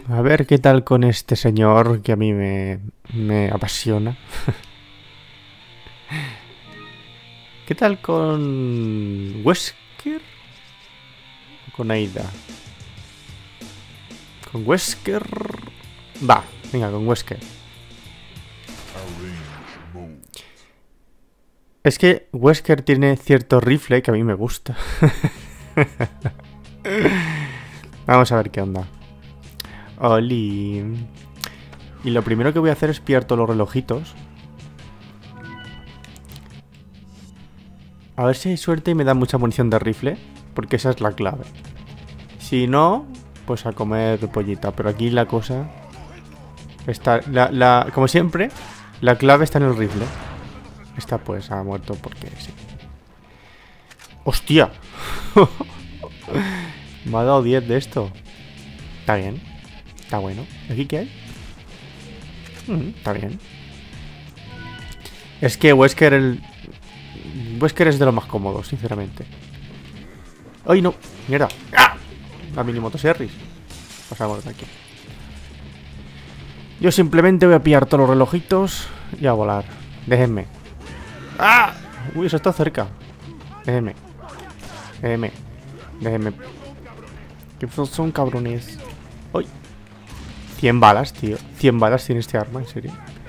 A ver qué tal con este señor que a mí me apasiona. ¿Qué tal con Wesker? ¿O con Aida? Con Wesker. Va, venga, con Wesker. Es que Wesker tiene cierto rifle que a mí me gusta. Vamos a ver qué onda. Oli. Y lo primero que voy a hacer es pillar todos los relojitos. A ver si hay suerte y me da mucha munición de rifle, porque esa es la clave. Si no, pues a comer pollita. Pero aquí la cosa está... como siempre, la clave está en el rifle. Esta pues ha muerto porque sí. ¡Hostia! Me ha dado 10 de esto. Está bien. Está bueno. ¿Aquí qué hay? Está bien. Es que Wesker Wesker es de lo más cómodo, sinceramente. ¡Ay, no! ¡Mierda! ¡Ah! La mini motoserris. Pasamos de aquí. Yo simplemente voy a pillar todos los relojitos y a volar. Déjenme. ¡Ah! Uy, eso está cerca. Déjenme. Déjenme. Déjenme. ¿Qué son cabrones? ¡Ay! 100 balas, tío. 100 balas tiene este arma, en serio.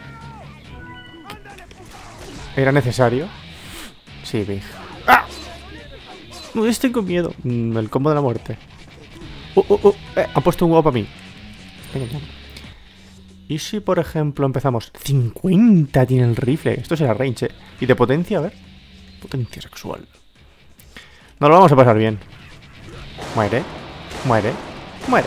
¿Era necesario? Sí, big. ¡Ah! No, estoy con miedo. El combo de la muerte. Ha puesto un huevo para mí. Venga, ya. ¿Y si, por ejemplo, empezamos? 50 tiene el rifle. Esto será range, ¿eh? ¿Y de potencia? A ver. Potencia sexual. Nos lo vamos a pasar bien. Muere. Muere. Muere.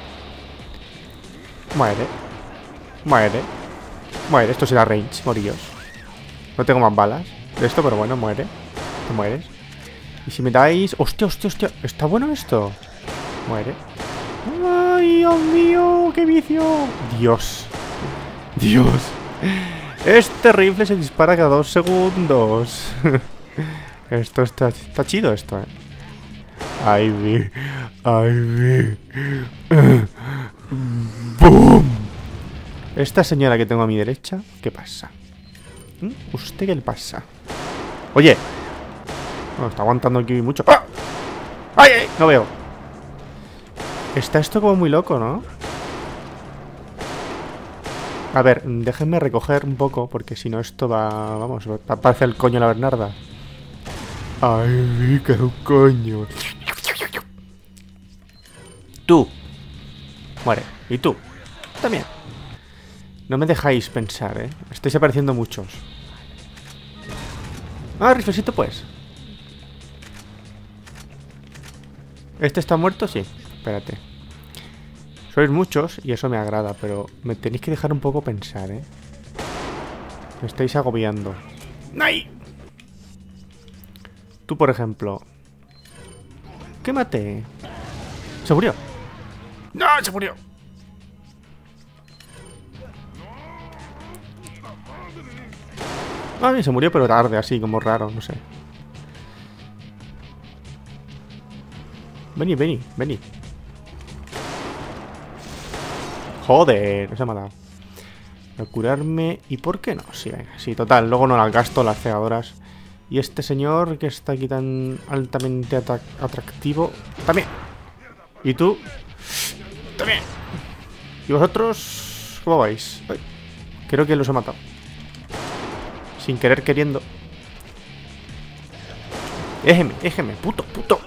Muere. Muere. Muere. Esto será range, morillos. No tengo más balas de esto, pero bueno, muere. Te mueres. Y si me dais... ¡Hostia, hostia, hostia! ¿Está bueno esto? Muere. ¡Ay, Dios mío! ¡Qué vicio! ¡Dios! ¡Dios! Este rifle se dispara cada 2 segundos. Esto está chido, esto, ¿eh? ¡Ay, vi! ¡Ay, vi! ¡Bum! Esta señora que tengo a mi derecha, ¿qué pasa? ¿Usted qué le pasa? ¡Oye! Bueno, está aguantando aquí mucho. ¡Ah! ¡Ay, ay! No veo. Está esto como muy loco, ¿no? A ver, déjenme recoger un poco, porque si no esto va... Vamos, va a parecer el coño la Bernarda. ¡Ay, qué coño! Tú. Muere. Y tú. También. No me dejáis pensar, ¿eh? Estáis apareciendo muchos. Ah, riflecito pues. ¿Este está muerto? Sí. Espérate. Sois muchos y eso me agrada, pero me tenéis que dejar un poco pensar, ¿eh? Me estáis agobiando. ¡Ay! Tú, por ejemplo. ¿Qué maté? ¿Se murió? ¡No! ¡Se murió! Ah, bien, se murió, pero tarde, así, como raro, no sé. Vení, vení, vení. Joder, se ha matado. Voy a curarme. ¿Y por qué no? Sí, venga, sí, total. Luego no las gasto las cegadoras. Y este señor que está aquí tan altamente atractivo. También. ¿Y tú? También. ¿Y vosotros? ¿Cómo vais? Ay, creo que los he matado. Sin querer queriendo. Déjeme, puto, puto.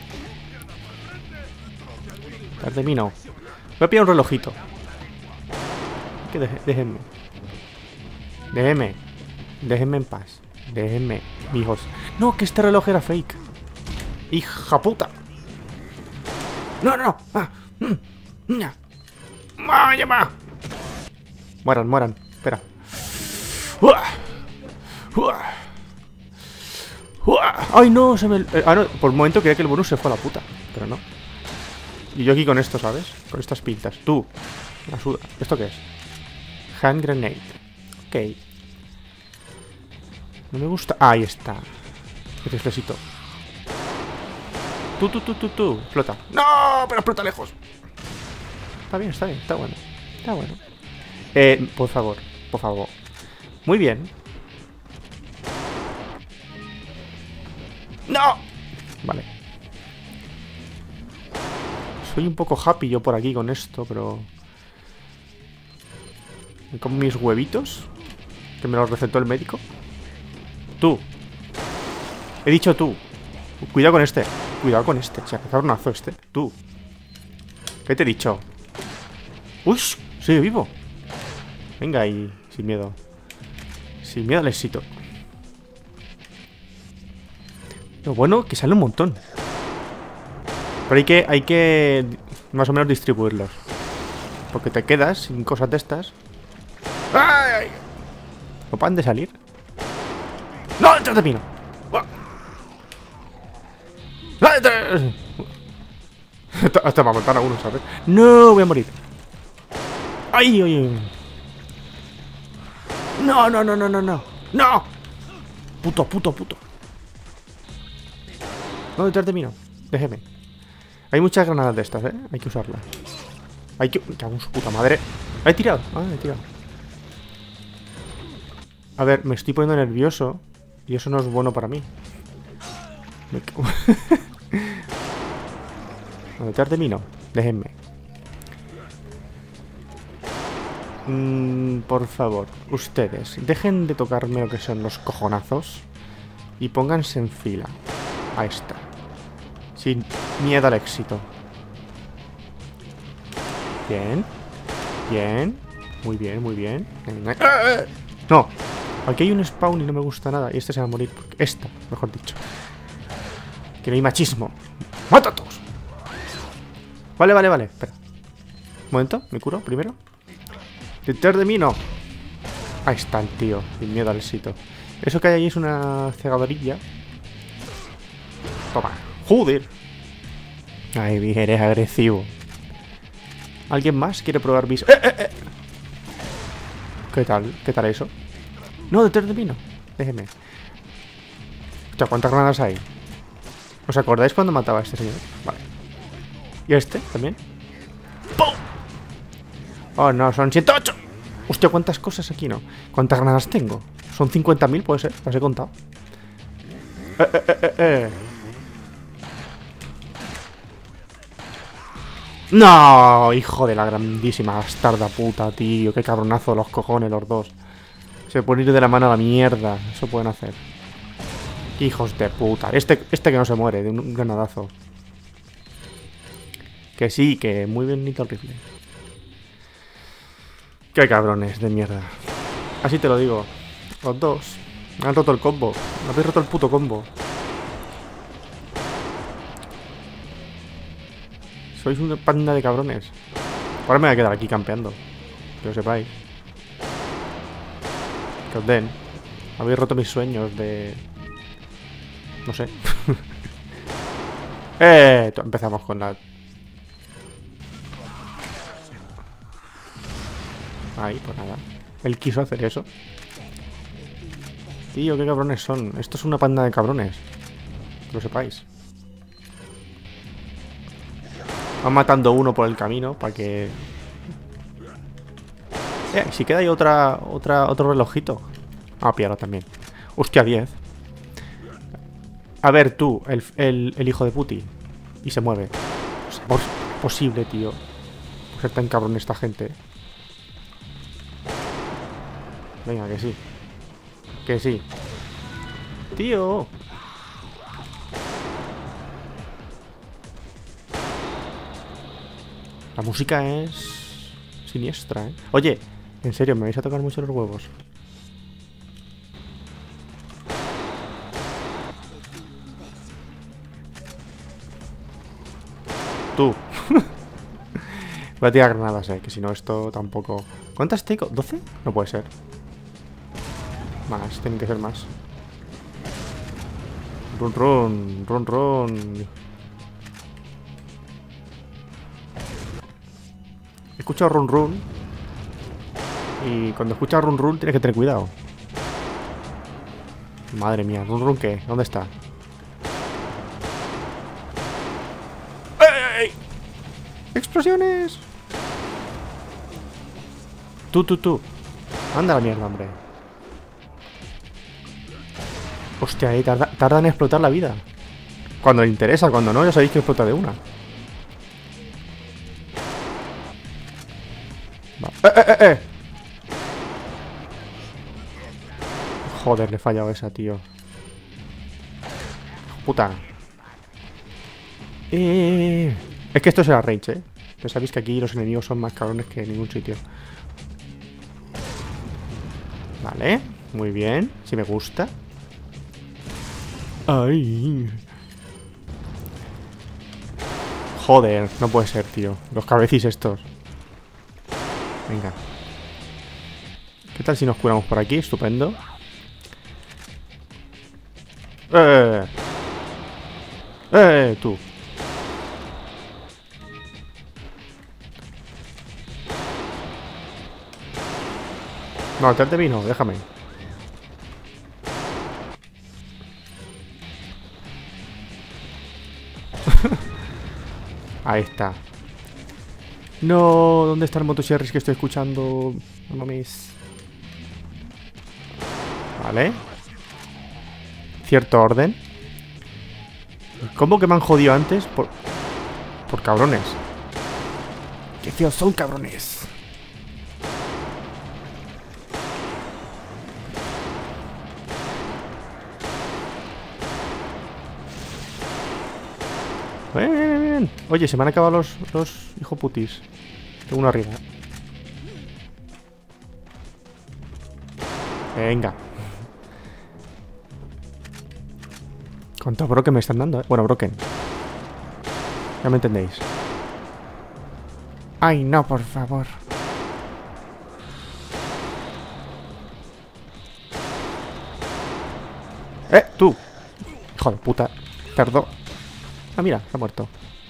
Tras de mí no. Voy a pillar un relojito. Que déjenme. Déjenme en paz. Déjenme, mijos. No, que este reloj era fake. Hija puta. No, no, no. ¡Vaya, va! Mueran, mueran. Espera. ¡Ay, no! Se me... no, por un momento creía que el bonus se fue a la puta. Pero no. Y yo aquí con esto, ¿sabes? Con estas pintas. Tú. La suda. ¿Esto qué es? Hand grenade. Ok. No me gusta... Ah, ahí está. Qué riflecito. Tú. Explota. ¡No! Pero explota lejos. Está bien, está bien, está bueno. Está bueno. Por favor, por favor. Muy bien. ¡No! Vale. Soy un poco happy yo por aquí con esto, pero... Con mis huevitos, que me los recetó el médico. Tú. He dicho tú. Cuidado con este. Cuidado con este. Se ha empezado un azo este. Tú. ¿Qué te he dicho? ¡Uy! Sigue vivo. Venga ahí, sin miedo. Sin miedo al éxito. Lo bueno que sale un montón. Pero hay que más o menos distribuirlos. Porque te quedas sin cosas de estas. ¡Ay! ¿No paran de salir? ¡No! ¡Detrás de mí! Hasta va a matar a uno, ¿sabes? ¡No! Voy a morir. ¡Ay, ay, ay! ¡No, no, no, no, no, no! ¡No! ¡Puto, puto, puto! No, detrás de mí no. Déjeme. Hay muchas granadas de estas, ¿eh? Hay que usarlas. Hay que... ¡Me cago en su puta madre! ¡He tirado! ¡Ah, he tirado! A ver, me estoy poniendo nervioso. Y eso no es bueno para mí. Me cago... No, detrás de mí no. Déjenme. Por favor, ustedes, dejen de tocarme lo que son los cojonazos y pónganse en fila. Ahí está. Sin miedo al éxito. Bien. Bien. Muy bien, muy bien. No. Aquí hay un spawn y no me gusta nada. Y este se va a morir. Esta, mejor dicho. Que no hay machismo. ¡Mata a todos! Vale, vale, vale. Espera. Un momento, me curo primero. Detrás de mí no. Ahí está el tío. Sin miedo al éxito. Eso que hay ahí es una cegadorilla. Toma. ¡Joder! Ay, bien, eres agresivo. ¿Alguien más quiere probar bis? ¿Qué tal? ¿Qué tal eso? No, detrás de mí no. Déjeme. Hostia, ¿cuántas granadas hay? ¿Os acordáis cuando mataba a este señor? Vale. ¿Y este también? ¡Pum! Oh, no, son 108. Hostia, ¿cuántas cosas aquí no? ¿Cuántas granadas tengo? Son 50.000, puede ser. Las he contado. No, hijo de la grandísima bastarda puta, tío. Qué cabronazo los cojones los dos. Se pueden ir de la mano a la mierda. Eso pueden hacer. Hijos de puta. Este que no se muere de un granadazo. Que sí, que muy bonito el rifle. Qué cabrones de mierda. Así te lo digo. Los dos. Me han roto el combo. Me habéis roto el puto combo. Sois una panda de cabrones. Ahora me voy a quedar aquí campeando. Que lo sepáis. Que os den. Habéis roto mis sueños de... No sé. Empezamos con la... Ahí, pues nada. Él quiso hacer eso. Tío, qué cabrones son. Esto es una panda de cabrones. Que lo sepáis. Van matando uno por el camino para que... si queda ahí otro relojito. Ah, pillarlo también. Hostia, 10. A ver, tú, el hijo de puti. Y se mueve. O sea, posible, tío. Por ser tan cabrón esta gente. Venga, que sí. Que sí. Tío. La música es... siniestra, ¿eh? Oye, en serio, me vais a tocar mucho los huevos. Tú. Voy a tirar granadas, que si no esto tampoco... ¿Cuántas tengo? ¿12? No puede ser. Más, tienen que ser más. Run, run, run, run. Escucha run, run. Y cuando escuchas run, run tienes que tener cuidado. Madre mía, run, run, ¿qué? ¿Dónde está? ¡Ey! ¡Explosiones! Tú. Anda la mierda, hombre. Hostia, tarda en explotar la vida. Cuando le interesa, cuando no, ya sabéis que explota de una. Va. Joder, le he fallado esa, tío. Puta. Es que esto será range, Pero sabéis que aquí los enemigos son más cabrones que en ningún sitio. Vale, muy bien. Si me gusta. Ay. Joder, no puede ser, tío. Los cabecis estos. Venga. ¿Qué tal si nos curamos por aquí? Estupendo. Tú. No, antes de mí no, déjame. Ahí está. No, ¿dónde está el motosierris que estoy escuchando? No mames. Vale. Cierto orden. ¿Cómo que me han jodido antes? Por cabrones. ¡Qué feos son, cabrones! Bien. Oye, se me han acabado los hijoputis. Tengo uno arriba. Venga. ¿Cuántos broken me están dando, Bueno, broken. Ya me entendéis. Ay, no, por favor. Tú. Hijo de puta. Tardó. Ah, mira, se ha muerto.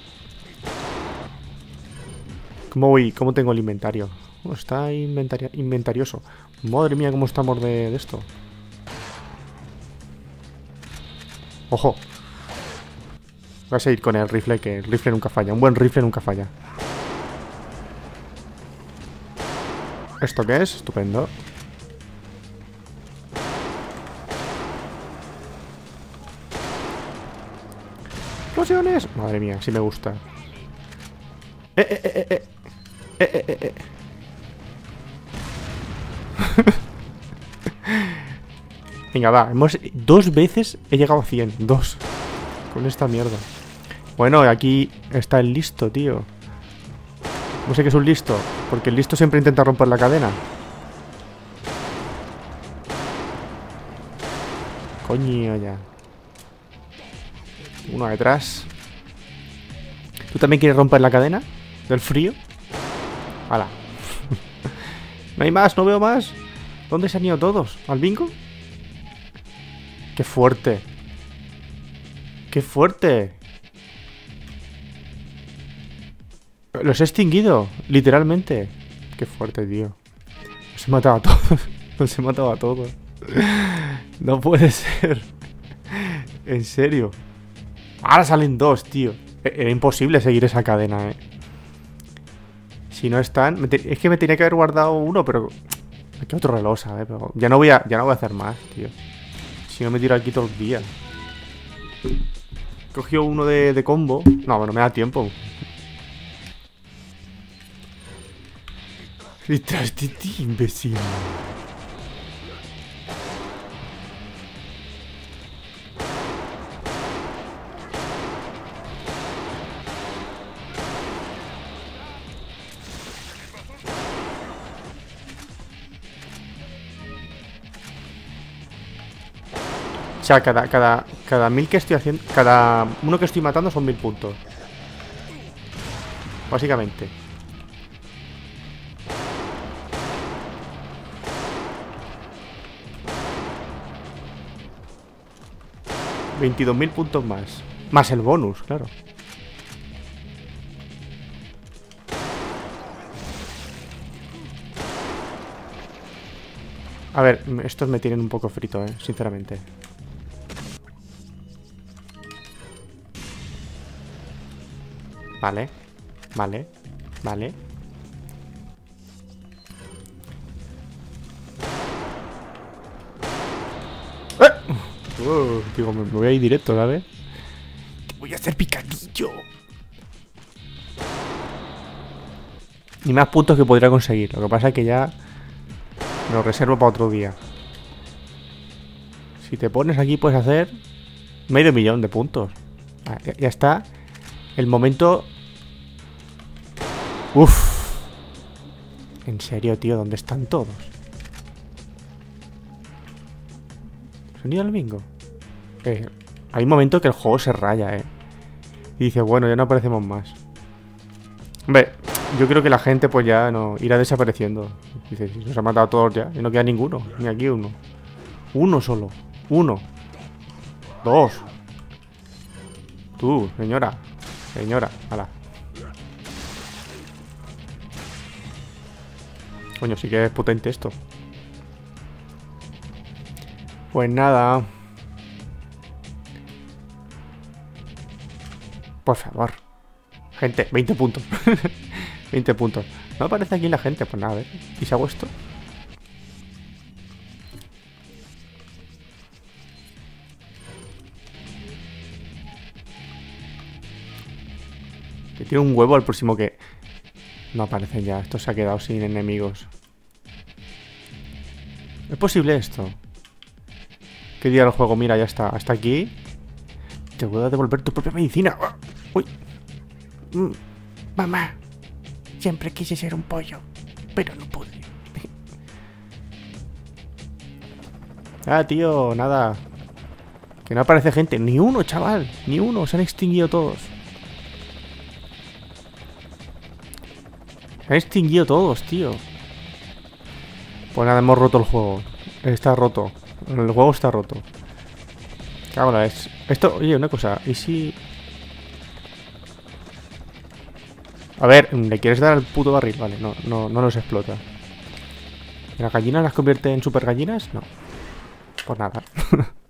¿Cómo voy? ¿Cómo tengo el inventario? Oh, está inventarioso. Madre mía, cómo estamos de esto. Ojo. Voy a seguir con el rifle, que el rifle nunca falla. Un buen rifle nunca falla. ¿Esto qué es? Estupendo. ¡Explosiones! Madre mía, sí me gusta. Venga, va. Dos veces he llegado a 100. Dos. Con esta mierda. Bueno, aquí está el listo, tío. No sé qué es un listo. Porque el listo siempre intenta romper la cadena. Coño, ya. Uno detrás. ¿Tú también quieres romper la cadena? ¿Del frío? ¡Hala! No hay más, no veo más. ¿Dónde se han ido todos? ¿Al bingo? ¡Qué fuerte! ¡Qué fuerte! Los he extinguido, literalmente. ¡Qué fuerte, tío! Los he matado a todos. Los he matado a todos. No puede ser. En serio. Ahora salen dos, tío. Era imposible seguir esa cadena, Si no están... Es que me tenía que haber guardado uno, pero... Aquí otro reloj, ¿sabes? Pero ya no voy a hacer más, tío. Si no me tiro aquí todo el día. Cogió uno de combo. No, bueno, me da tiempo. Detrás de ti, imbécil. O sea, cada 1000 que estoy haciendo... Cada uno que estoy matando son 1000 puntos. Básicamente. $22.000 puntos más. Más el bonus, claro. A ver, estos me tienen un poco frito, sinceramente. Vale. Vale. Vale. Digo, me voy a ir directo, ¿sabes? Te voy a hacer picadillo. Y más puntos que podría conseguir. Lo que pasa es que ya me lo reservo para otro día. Si te pones aquí puedes hacer medio millón de puntos. Ya está el momento. Uff. En serio, tío, ¿dónde están todos? ¿Sonido del bingo? Hay un momento que el juego se raya, y dice, bueno, ya no aparecemos más. Hombre, yo creo que la gente pues ya no irá desapareciendo. Dice, si nos ha matado a todos ya, y no queda ninguno, ni aquí uno. Uno solo, uno. Dos. Tú, señora. Señora, hala. Coño, sí que es potente esto. Pues nada. Por favor. Gente, 20 puntos. 20 puntos. No aparece aquí la gente, pues nada, a ver. ¿Y si hago esto? Que tiene un huevo al próximo que... No aparecen ya, esto se ha quedado sin enemigos. ¿Es posible esto? ¿Qué día el juego? Mira, ya está, hasta aquí. Te voy a devolver tu propia medicina. Uy. Mamá, siempre quise ser un pollo, pero no pude. Tío, nada. Que no aparece gente. Ni uno, chaval. Ni uno. Se han extinguido todos. Se han extinguido todos, tío. Pues nada, hemos roto el juego. Está roto. El juego está roto. Ahora es... Esto, oye, una cosa. ¿Y si...? A ver, ¿le quieres dar al puto barril? Vale, no los explota. ¿Las gallinas las convierte en super gallinas? No. Pues nada.